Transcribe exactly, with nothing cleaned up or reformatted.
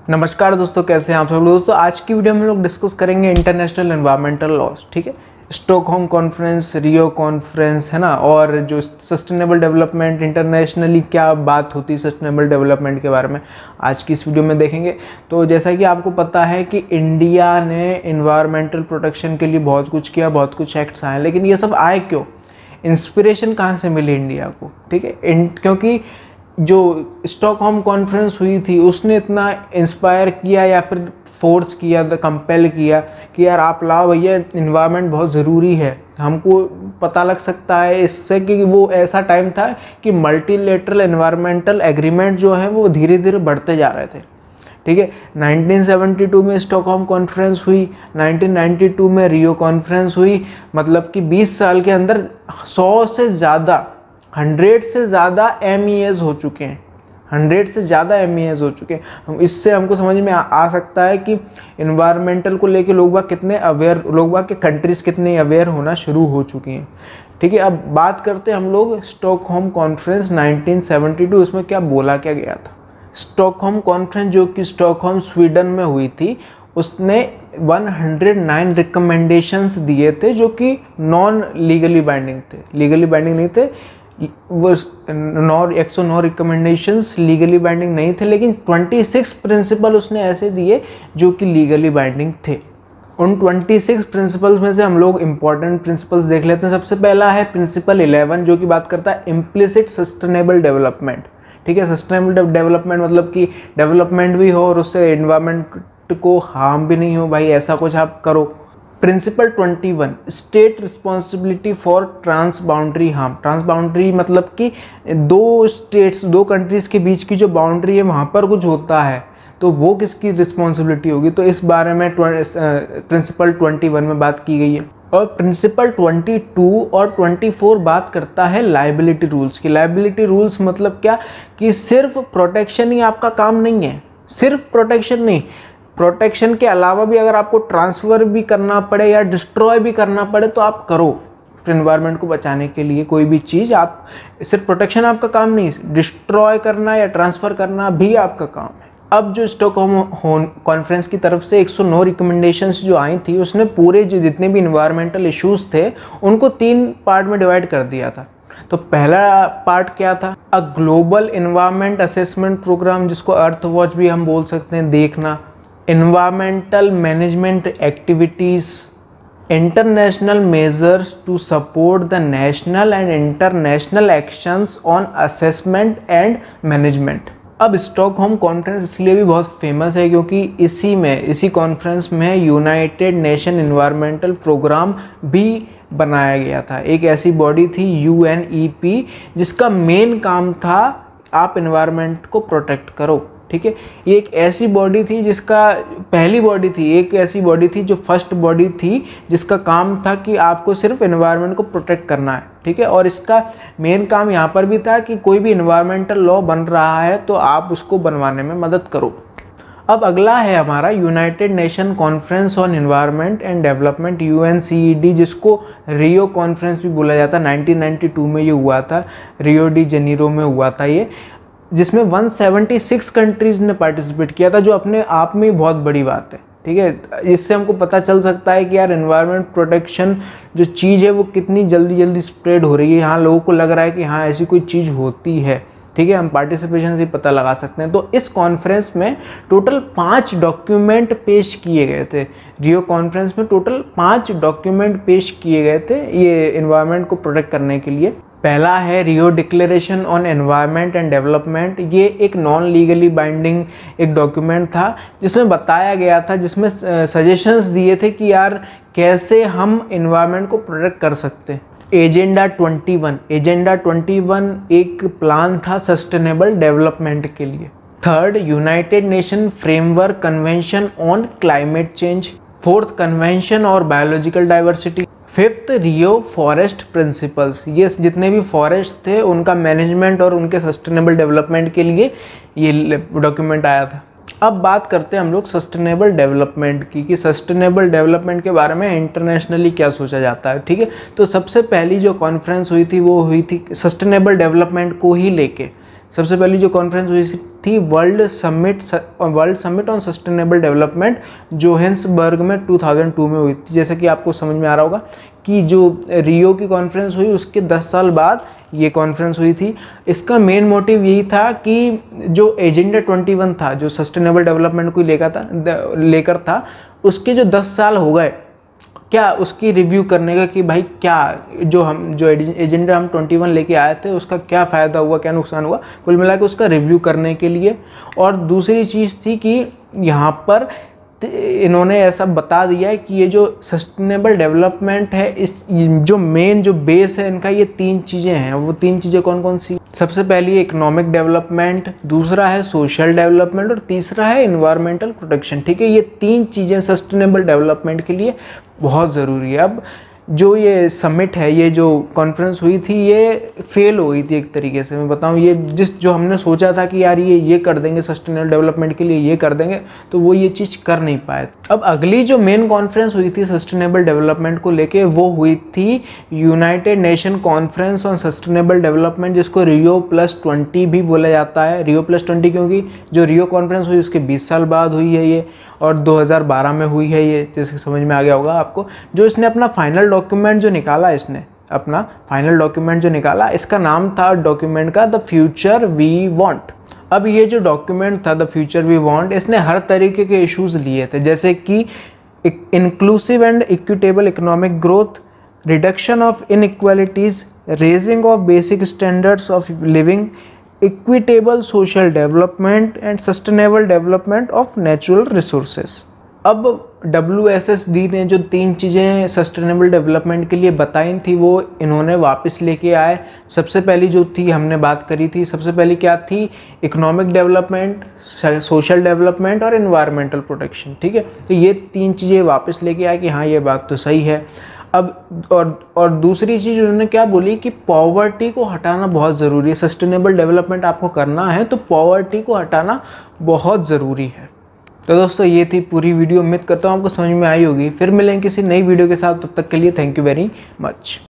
नमस्कार दोस्तों, कैसे हैं आप सब लोग। दोस्तों आज की वीडियो में लोग डिस्कस करेंगे इंटरनेशनल एनवायरमेंटल लॉस। ठीक है, स्टॉकहोम कॉन्फ्रेंस, रियो कॉन्फ्रेंस है ना, और जो सस्टेनेबल डेवलपमेंट इंटरनेशनली क्या बात होती है सस्टेनेबल डेवलपमेंट के बारे में आज की इस वीडियो में देखेंगे। तो जैसा कि आपको पता है कि इंडिया ने इन्वायरमेंटल प्रोटेक्शन के लिए बहुत कुछ किया, बहुत कुछ एक्ट्स आए, लेकिन ये सब आए क्यों, इंस्पिरेशन कहाँ से मिली इंडिया को। ठीक है, क्योंकि जो स्टॉकहोम कॉन्फ्रेंस हुई थी उसने इतना इंस्पायर किया या फिर फोर्स किया, कंपेल किया कि यार आप लाओ भैया, इन्वायरमेंट बहुत ज़रूरी है। हमको पता लग सकता है इससे कि वो ऐसा टाइम था कि मल्टीलेटरल एनवायरमेंटल एग्रीमेंट जो है वो धीरे धीरे बढ़ते जा रहे थे। ठीक है, नाइनटीन सेवेंटी टू में स्टॉकहोम कॉन्फ्रेंस हुई, नाइनटीन नाइंटी टू में रियो कॉन्फ्रेंस हुई, मतलब कि बीस साल के अंदर सौ से ज़्यादा हंड्रेड से ज़्यादा एम ई एज़ हो चुके हैं, हंड्रेड से ज़्यादा एम ई एज़ हो चुके हैं। हम इससे हमको समझ में आ, आ सकता है कि इन्वायरमेंटल को लेके लोग बाग कितने अवेयर, लोग बाग के कंट्रीज़ कितने अवेयर होना शुरू हो चुकी हैं। ठीक है, अब बात करते हैं हम लोग Stockholm conference nineteen seventy two, उसमें क्या बोला क्या गया था। स्टॉकहोम कॉन्फ्रेंस जो कि स्टॉकहोम स्वीडन में हुई थी, उसने एक सौ नौ रिकमेंडेशंस दिए थे जो कि नॉन लीगली बाइंडिंग थे, लीगली बाइंडिंग नहीं थे। वो नौ एक सौ नौ रिकमेंडेशंस लीगली बाइंडिंग नहीं थे, लेकिन छब्बीस प्रिंसिपल उसने ऐसे दिए जो कि लीगली बाइंडिंग थे। उन छब्बीस प्रिंसिपल्स में से हम लोग इंपॉर्टेंट प्रिंसिपल्स देख लेते हैं। सबसे पहला है प्रिंसिपल इलेवन, जो कि बात करता है इम्प्लिसिट सस्टेनेबल डेवलपमेंट। ठीक है, सस्टेनेबल डेवलपमेंट मतलब कि डेवलपमेंट भी हो और उससे एनवायरनमेंट को हार्म भी नहीं हो, भाई ऐसा कुछ आप करो। Principle twenty one, state responsibility for transboundary harm. Transboundary मतलब कि दो स्टेट्स, दो कंट्रीज़ के बीच की जो बाउंड्री है वहाँ पर कुछ होता है तो वो किसकी रिस्पॉन्सिबिलिटी होगी, तो इस बारे में प्रिंसिपल ट्वेंटी वन में बात की गई है। और प्रिंसिपल ट्वेंटी टू और ट्वेंटी फोर बात करता है लाइबिलिटी रूल्स की। लाइबिलिटी रूल्स मतलब क्या कि सिर्फ प्रोटेक्शन ही आपका काम नहीं है, सिर्फ प्रोटेक्शन नहीं, प्रोटेक्शन के अलावा भी अगर आपको ट्रांसफ़र भी करना पड़े या डिस्ट्रॉय भी करना पड़े तो आप करो। एनवायरनमेंट को बचाने के लिए कोई भी चीज़, आप सिर्फ प्रोटेक्शन आपका काम नहीं, डिस्ट्रॉय करना या ट्रांसफ़र करना भी आपका काम है। अब जो स्टॉकहोम कॉन्फ्रेंस की तरफ से एक सौ नौ रिकमेंडेशंस जो आई थी, उसने पूरे जो जितने भी इन्वायरमेंटल इश्यूज़ थे उनको तीन पार्ट में डिवाइड कर दिया था। तो पहला पार्ट क्या था, a global environment assessment programme, जिसको अर्थ वॉच भी हम बोल सकते हैं, देखना। Environmental management activities, international measures to support the national and international actions on assessment and management। अब स्टॉकहोम कॉन्फ्रेंस इसलिए भी बहुत फेमस है क्योंकि इसी में, इसी कॉन्फ्रेंस में यूनाइटेड नेशन इन्वायरमेंटल प्रोग्राम भी बनाया गया था। एक ऐसी बॉडी थी यू एन ई पी, जिसका मेन काम था आप इन्वायरमेंट को प्रोटेक्ट करो। ठीक है, ये एक ऐसी बॉडी थी जिसका, पहली बॉडी थी, एक ऐसी बॉडी थी जो फर्स्ट बॉडी थी जिसका काम था कि आपको सिर्फ एनवायरनमेंट को प्रोटेक्ट करना है। ठीक है, और इसका मेन काम यहाँ पर भी था कि कोई भी एनवायरमेंटल लॉ बन रहा है तो आप उसको बनवाने में मदद करो। अब अगला है हमारा United Nation conference on environment and development, U N C E D, जिसको रियो कॉन्फ्रेंस भी बोला जाता है। नाइनटीन नाइंटी टू में ये हुआ था, रियो डी जेनीरो में हुआ था ये, जिसमें एक सौ छिहत्तर कंट्रीज़ ने पार्टिसिपेट किया था, जो अपने आप में बहुत बड़ी बात है। ठीक है, इससे हमको पता चल सकता है कि यार एनवायरनमेंट प्रोटेक्शन जो चीज़ है वो कितनी जल्दी जल्दी स्प्रेड हो रही है। यहाँ लोगों को लग रहा है कि हाँ ऐसी कोई चीज़ होती है। ठीक है, हम पार्टिसिपेशन से पता लगा सकते हैं। तो इस कॉन्फ्रेंस में टोटल पाँच डॉक्यूमेंट पेश किए गए थे। रियो कॉन्फ्रेंस में टोटल पाँच डॉक्यूमेंट पेश किए गए थे ये एनवायरनमेंट को प्रोटेक्ट करने के लिए। पहला है Rio declaration on environment and development. ये एक नॉन लीगली बाइंडिंग एक डॉक्यूमेंट था जिसमें बताया गया था, जिसमें सजेशंस दिए थे कि यार कैसे हम एनवायरनमेंट को प्रोटेक्ट कर सकते हैं। Agenda twenty one, agenda twenty one एक प्लान था सस्टेनेबल डेवलपमेंट के लिए। Third, United Nation framework convention on climate change. Fourth, convention और biological diversity. Fifth, Rio forest principles, ये जितने भी फॉरेस्ट थे उनका मैनेजमेंट और उनके सस्टेनेबल डेवलपमेंट के लिए ये डॉक्यूमेंट आया था। अब बात करते हैं हम लोग सस्टेनेबल डेवलपमेंट की, कि सस्टेनेबल डेवलपमेंट के बारे में इंटरनेशनली क्या सोचा जाता है। ठीक है, तो सबसे पहली जो कॉन्फ्रेंस हुई थी वो हुई थी सस्टेनेबल डेवलपमेंट को ही लेके, सबसे पहली जो कॉन्फ्रेंस हुई थी world summit world summit on sustainable development Johannesburg में दो हज़ार दो में हुई थी। जैसे कि आपको समझ में आ रहा होगा कि जो रियो की कॉन्फ्रेंस हुई उसके दस साल बाद ये कॉन्फ्रेंस हुई थी। इसका मेन मोटिव यही था कि जो एजेंडा इक्कीस था जो सस्टेनेबल डेवलपमेंट को लेकर था लेकर था उसके जो दस साल हो गए, क्या उसकी रिव्यू करने का कि भाई क्या जो हम जो एजेंडा हम इक्कीस लेके आए थे उसका क्या फ़ायदा हुआ, क्या नुकसान हुआ, कुल मिला के उसका रिव्यू करने के लिए। और दूसरी चीज़ थी कि यहाँ पर इन्होंने ऐसा बता दिया है कि ये जो सस्टेनेबल डेवलपमेंट है इस जो मेन जो बेस है इनका ये तीन चीज़ें हैं। वो तीन चीज़ें कौन कौन सी? सबसे पहली है इकोनॉमिक डेवलपमेंट, दूसरा है सोशल डेवलपमेंट और तीसरा है इन्वायरमेंटल प्रोटेक्शन। ठीक है, ये तीन चीज़ें सस्टेनेबल डेवलपमेंट के लिए बहुत ज़रूरी है। अब जो ये समिट है, ये जो कॉन्फ्रेंस हुई थी ये फेल हो गई थी एक तरीके से। मैं बताऊं, ये जिस जो हमने सोचा था कि यार ये ये कर देंगे सस्टेनेबल डेवलपमेंट के लिए, ये कर देंगे, तो वो ये चीज़ कर नहीं पाए। अब अगली जो मेन कॉन्फ्रेंस हुई थी सस्टेनेबल डेवलपमेंट को लेके वो हुई थी United Nation conference on sustainable development, जिसको रियो प्लस ट्वेंटी भी बोला जाता है। रियो प्लस ट्वेंटी क्योंकि जो रियो कॉन्फ्रेंस हुई उसके बीस साल बाद हुई है ये, और दो हज़ार बारह में हुई है ये, जैसे समझ में आ गया होगा आपको। जो इसने अपना फाइनल डॉक्यूमेंट जो निकाला, इसने अपना फाइनल डॉक्यूमेंट जो निकाला, इसका नाम था डॉक्यूमेंट का द फ्यूचर वी वांट। अब ये जो डॉक्यूमेंट था द फ्यूचर वी वांट, इसने हर तरीके के इश्यूज लिए थे, जैसे कि inclusive and equitable economic growth, reduction of inequalities, raising of basic standards of living, equitable social development and sustainable development of natural resources. अब डब्ल्यू एस एस डी ने जो तीन चीज़ें सस्टेनेबल डेवलपमेंट के लिए बताई थी वो इन्होंने वापस लेके आए। सबसे पहली जो थी हमने बात करी थी, सबसे पहली क्या थी? इकोनॉमिक डेवलपमेंट, सोशल डेवलपमेंट और एनवायरमेंटल प्रोटेक्शन। ठीक है, तो ये तीन चीज़ें वापस लेके आए कि हाँ ये बात तो सही है। अब और और दूसरी चीज़ उन्होंने क्या बोली कि पॉवर्टी को हटाना बहुत ज़रूरी है। सस्टेनेबल डेवलपमेंट आपको करना है तो पॉवर्टी को हटाना बहुत ज़रूरी है। तो दोस्तों ये थी पूरी वीडियो, उम्मीद करता हूँ आपको समझ में आई होगी। फिर मिलेंगे किसी नई वीडियो के साथ, तब तक के लिए थैंक यू वेरी मच।